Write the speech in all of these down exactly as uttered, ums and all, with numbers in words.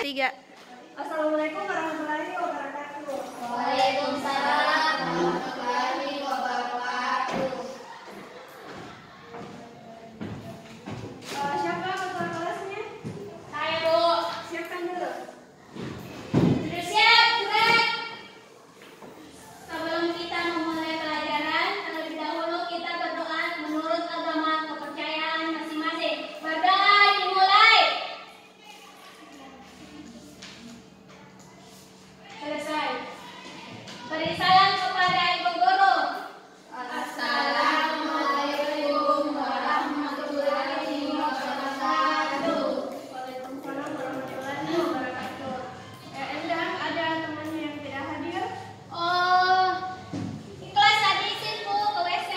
Tiga. Assalamualaikum warahmatullahi wabarakatuh. Waalaikumsalam warahmatullahi wabarakatuh. Uh, siapa ketua kelasnya? Saya, Bu. Siapkan dulu. Sudah siap, gerak. Sebelum kita memulai pelajaran, terlebih dahulu kita berdoa menurut agama kepercayaan masing-masing. Berdoa dimulai. Selesai. Beri salam kepada Ibu Guru. Assalamualaikum warahmatullahi wabarakatuh. Waalaikumsalam warahmatullahi wabarakatuh. Eh, Endang, ada temannya yang tidak hadir? Oh, kelas tadi izin Bu ke W C.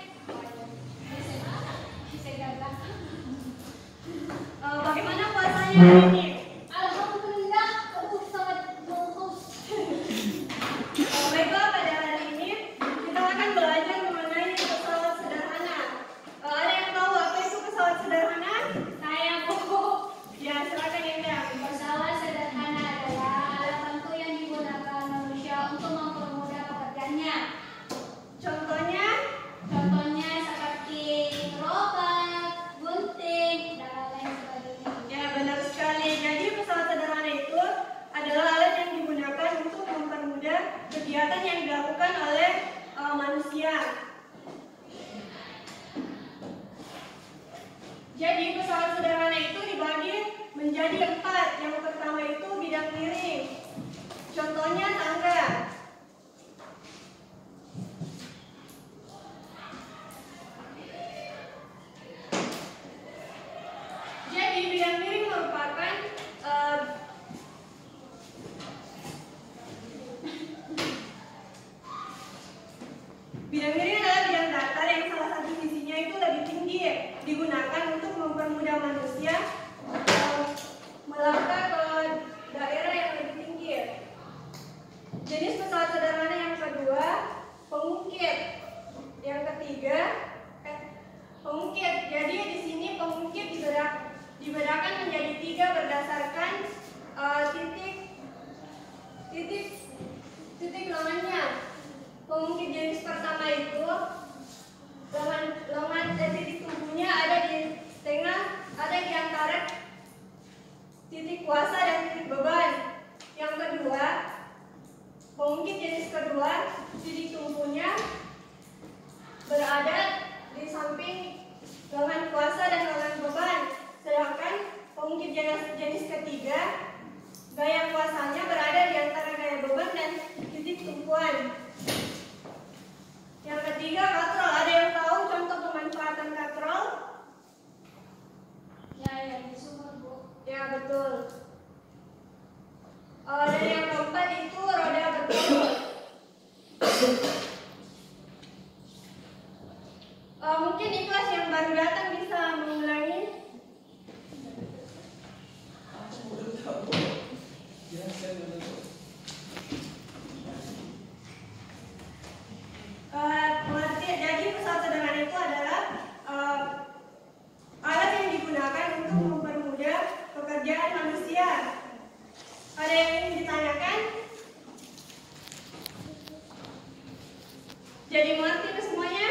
Uh, bagaimana puasanya hari ini? Alhamdulillah, aduh sangat bagus. Uh, baiklah, pada hari ini kita akan belajar mengenai pesawat sederhana. Uh, ada yang tahu apa itu pesawat sederhana? Saya Bu. Ya, silakan Endang. Pesawat sederhana adalah alat bantu yang digunakan manusia untuk mempermudah pekerjaannya. Contohnya, Contohnya seperti gerobak, gunting, dan lain sebagainya. ya benar sekali. Jadi pesawat sederhana itu adalah alat yang digunakan untuk mempermudah kegiatan yang dilakukan oleh uh, manusia. Jadi pesawat sederhana itu dibagi menjadi empat. Yang pertama itu bidang miring. Contohnya tangga. Jadi bidang miring merupakan eh, bidang miring adalah bidang datar yang salah satu sisinya itu lebih tinggi, digunakan untuk mempermudah manusia eh, melangkah ke daerah yang lebih tinggi. Jenis pesawat sederhana yang kedua, pengukit. Yang ketiga, eh, pengukit. Jadi di sini pengukit dibedak, dibedakan menjadi tiga berdasarkan eh, titik titik titik lengannya. Pengukit jenis pertama itu lengan lengan dan titik tumbuhnya ada di tengah, ada di antara titik kuasa dan titik beban. Yang kedua, pengukit jenis kedua, titik tumbuhnya berada di samping lengan kuasa dan lengan beban. Sedangkan pengukit jenis, jenis ketiga, gaya kuasanya berada di antara gaya beban dan titik tumpuan. Yang ketiga, katrol. Ada yang tahu contoh pemanfaatan katrol? Ya, ya, di sumur Bu. Ya, betul. Uh, dan yang keempat itu roda bergelut. Uh, mungkin di kelas yang baru datang bisa mengulangi. Uh, mengerti, jadi pesawat sederhana itu adalah uh, alat yang digunakan untuk mempermudah pekerjaan manusia. Ada yang ingin ditanyakan? Jadi mengerti ke semuanya?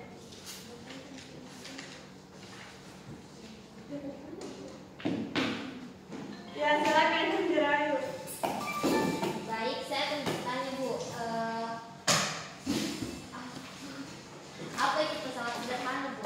Ya, silakan Dirayu. Baik, saya akan bertanya Bu. Eh, apa itu pesawat sederhana Bu?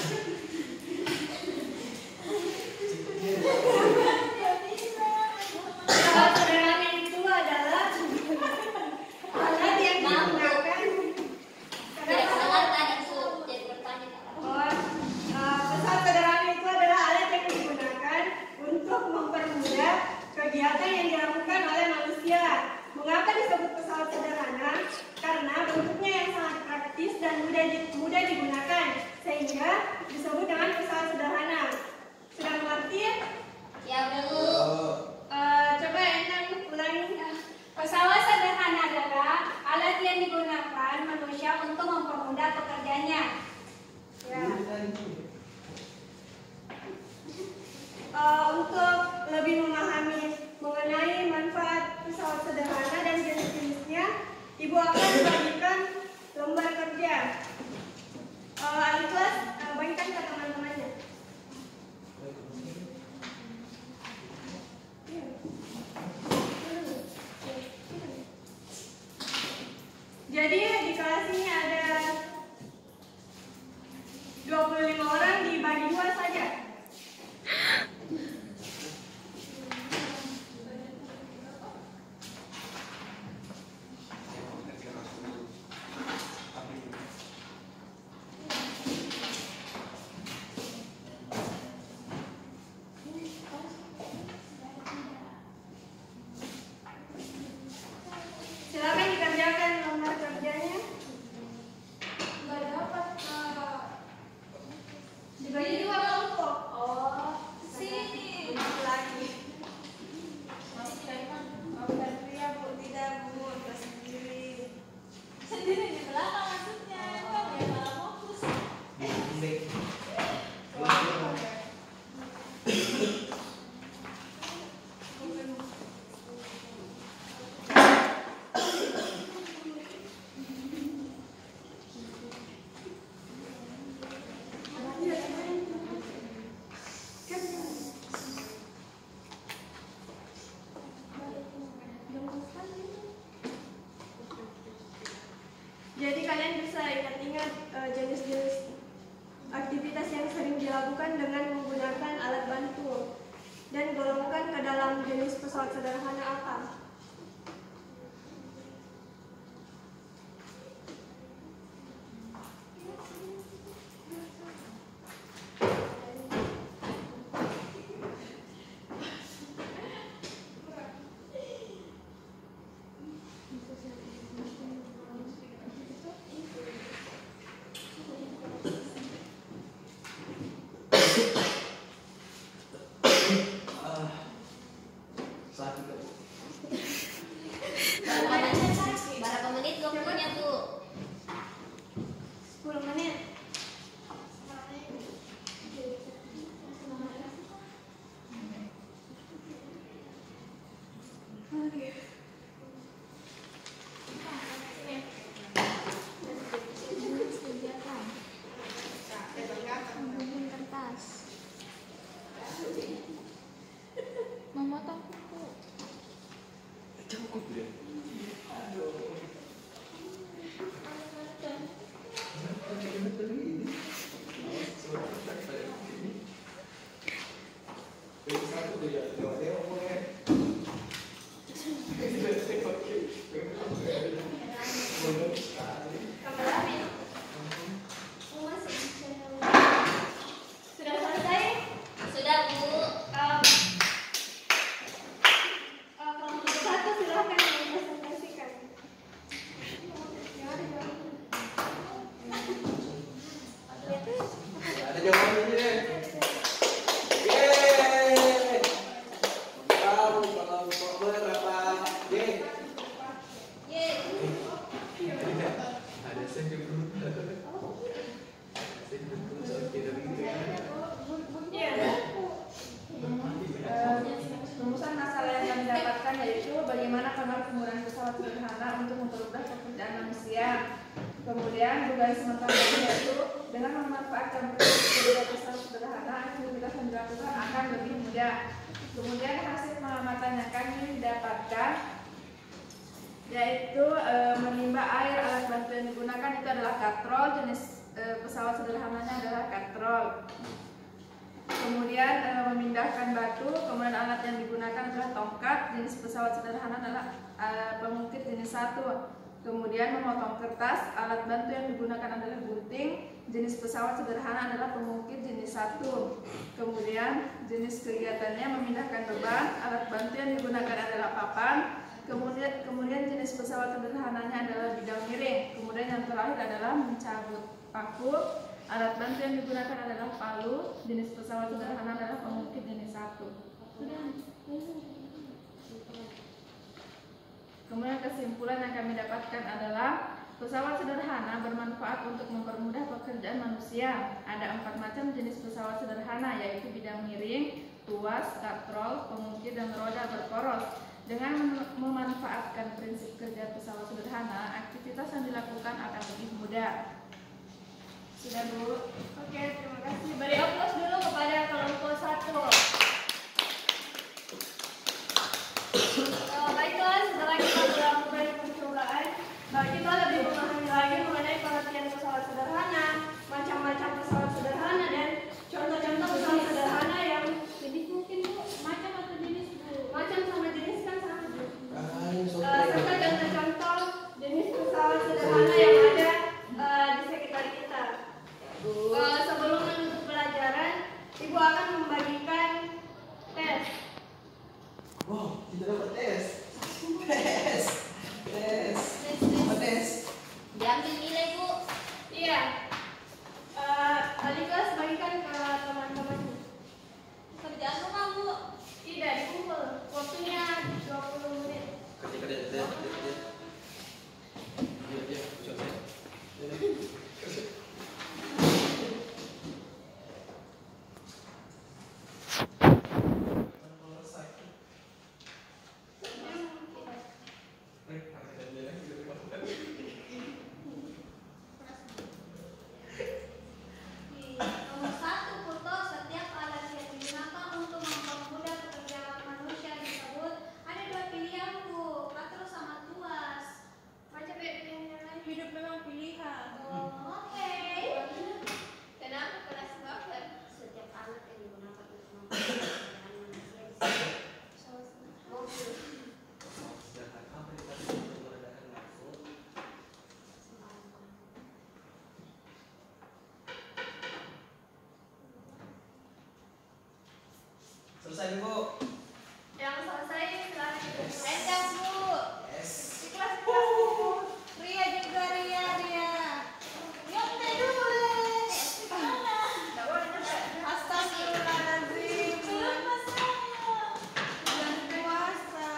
Pesawat sederhana itu adalah alat yang digunakan. Tidak salah tadi Bu, jadi bertanya. Oh, uh, pesawat sederhana itu adalah alat yang digunakan untuk mempermudah kegiatan yang dilakukan oleh manusia. Mengapa disebut pesawat sederhana? Karena bentuknya yang sangat praktis dan mudah mudah digunakan, sehingga disebut dengan pesawat sederhana. Sudah mengerti? Ya Bu. Uh, coba Endang ulangi. Pesawat sederhana adalah alat yang digunakan manusia untuk mempermudah pekerjaannya. Ya. Uh, untuk lebih memahami mengenai memindahkan dengan menggunakan alat bantu dan golongkan ke dalam jenis pesawat sederhana apa? Berapa menit waktunya tuh? sepuluh menit. Memotong kuku. Cukup ya. Sudah selesai? Sudah, Bu. Um, uh, kelompok satu silahkan mempresentasikan. Ada jawabannya deh. Yeay. Tahu kalau kok berapa? Yeay. Yeay. Ada senyum. Senyum soal kita gitu ya. Iya. Rumusan masalah yang kami dapatkan yaitu bagaimana kamar penggunaan pesawat sederhana untuk mempermudah pekerjaan manusia. Kemudian tugas sementara yaitu dengan memanfaatkan prinsip pesawat sederhana, aktivitas yang dilakukan akan lebih mudah. Kemudian hasil pengamatan yang kami dapatkan yaitu e, menimba air, alat bantu yang digunakan itu adalah katrol, jenis e, pesawat sederhananya adalah katrol. Kemudian e, memindahkan batu, kemudian alat yang digunakan adalah tongkat, jenis pesawat sederhana adalah e, pengukir jenis satu. Kemudian memotong kertas, alat bantu yang digunakan adalah gunting, jenis pesawat sederhana adalah pengukir jenis satu. Kemudian jenis kegiatannya memindahkan beban, alat bantu yang digunakan adalah papan. Kemudian kemudian jenis pesawat sederhananya adalah bidang miring. Kemudian yang terakhir adalah mencabut paku. Alat bantu yang digunakan adalah palu. Jenis pesawat sederhana adalah pengukir jenis satu. Kemudian kesimpulan yang kami dapatkan adalah pesawat sederhana bermanfaat untuk mempermudah pekerjaan manusia. Ada empat macam jenis pesawat sederhana, yaitu bidang miring, tuas, katrol, pengukir, dan roda berporos. Dengan memanfaatkan prinsip kerja pesawat sederhana, aktivitas yang dilakukan akan lebih mudah. Sudah, Bu? Oke, terima kasih. Beri aplaus dulu kepada kelompok satu. Uh, baiklah, setelah kita melakukan percobaan, uh, kita lebih memahami lagi mengenai pengertian pesawat sederhana, macam-macam pesawat sederhana, dan contoh-contoh pesawat sederhana yang Jadi mungkin Bu, macam atau jenis Bu? macam sama jenis kan sama Bu. Ah, ini Uh, soal serta contoh-contoh jenis pesawat sederhana yang ada uh, di sekitar kita. Uh, sebelum menutup pelajaran, Ibu akan membagikan tes. Wow, kita dapat tes. Tes. Tes. Apa tes? Diambil nilai Bu. Iya. Uh, Alika bagikan ke teman-teman. Kerjaan lu kamu. Tidak dikumpul. Waktunya dua puluh menit. Kerja kerja kerja kerja. Iya iya, coba. Nomor Selesai Bu. Yang selesai silakan duduk. Lanjut Bu. Yes. Di kelas kelas Bu. Ria juga Ria Ria. Yang dulu. Tidak boleh nyampe. Astagfirullahaladzim. Belum masanya. Bulan puasa.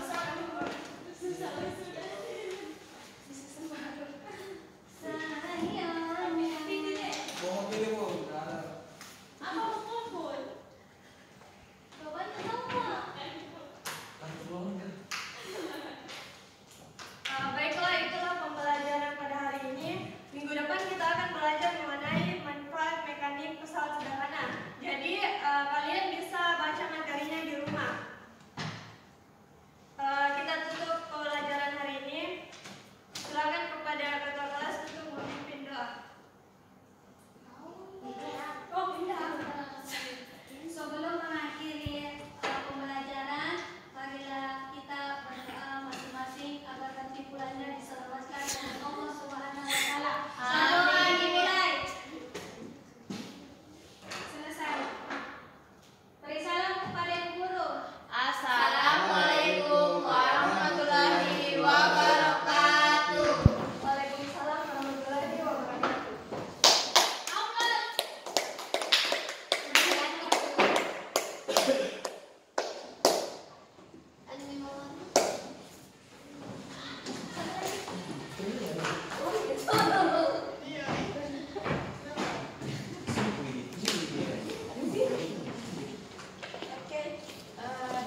Sayangnya. Mau pilih Bu. Nah, Apa mau kumpul? Bapaknya sama. kan belum kan. Uh, baiklah, itulah pembelajaran pada hari ini. Minggu depan kita akan belajar mengenai manfaat mekanik pesawat sederhana. Jadi uh, kalian bisa baca materinya di rumah. Uh, kita tutup pembelajaran hari ini. Silakan kepada ketua kelas untuk memimpin doa. Oh, pindah. Sebelum mengakhiri uh, pembelajaran, marilah kita berdoa masing-masing agar kesimpulannya diselamatkan oleh Allah Subhanahu wa taala. Doa dimulai. Selesai. Beri salam kepada ibu guru. Assalamualaikum warahmatullahi wabarakatuh. Waalaikumsalam warahmatullahi wabarakatuh. Oke, eh,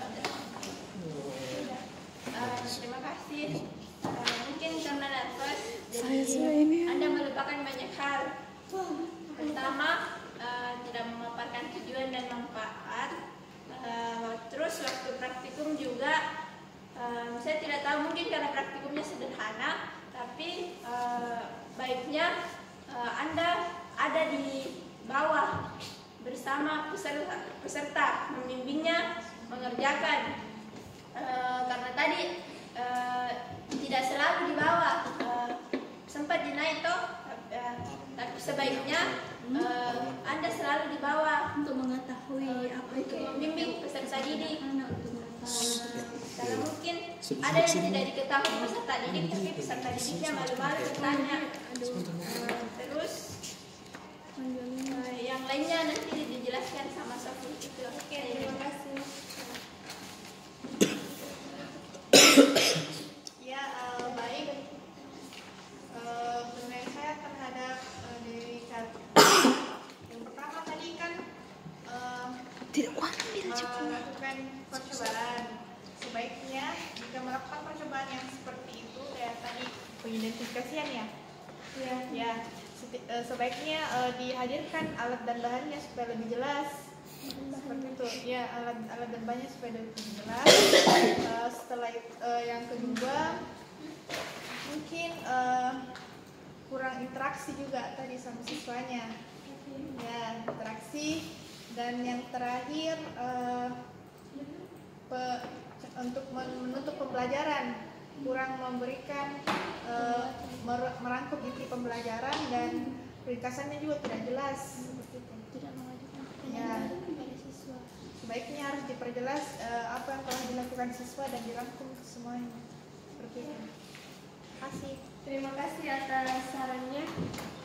eh, terima kasih. Eh, mungkin karena nervous, jadi Anda melupakan banyak hal. Pertama, eh, tidak memaparkan tujuan dan manfaat. Eh, terus waktu praktikum juga, eh, saya tidak tahu mungkin karena praktikumnya sederhana, tapi eh, baiknya eh, Anda ada di bawah bersama peserta, peserta membimbingnya mengerjakan. Eh, karena tadi eh, tidak selalu di bawah, eh, sempat dinaik toh, eh, tapi sebaiknya eh, Anda selalu di bawah Untuk mengetahui apa itu membimbing peserta didik. anak untuk Eh, Karena mungkin ada yang tidak diketahui peserta didik, tapi peserta didiknya malu-malu bertanya. Eh, Terus eh, yang lainnya nanti dijelaskan sama Sofi itu. Oke, terima kasih. Ya, eh, baik. Eh, penilaian saya terhadap eh, diri Kat- yang pertama tadi kan eh, melakukan percobaan. Sebaiknya jika melakukan percobaan yang seperti itu, kayak tadi pengidentifikasian ya. Ya, ya. Seti- eh, sebaiknya eh, dihadirkan alat dan bahannya supaya lebih jelas. Seperti itu. Ya, alat alat dan bahannya supaya lebih jelas. Eh, setelah itu, eh, yang kedua mungkin eh, kurang interaksi juga tadi sama siswanya. Ya, interaksi. Dan yang terakhir eh, pe- untuk menutup pembelajaran, kurang memberikan eh, mer- merangkum inti pembelajaran dan ringkasannya juga tidak jelas. Seperti itu. tidak mengajukan Ya. penilaian kepada siswa. Sebaiknya harus diperjelas eh, apa yang telah dilakukan siswa dan dirangkum semuanya. Seperti itu. Terima kasih. Terima kasih atas sarannya.